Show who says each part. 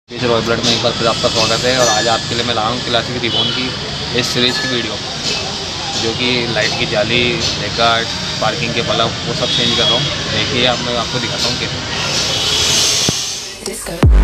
Speaker 1: इस royal blood में एक बार फिर आपका स्वागत है। और आज आपके लिए मैं लाया हूँ क्लासिक रिबॉन की इस सीरीज़ की वीडियो, जो कि लाइट की जाली, लेकर पार्किंग के बल्ब वो सब चेंज कर रहा हूँ। देखिए, मैं आपको दिखाता हूँ कैसे।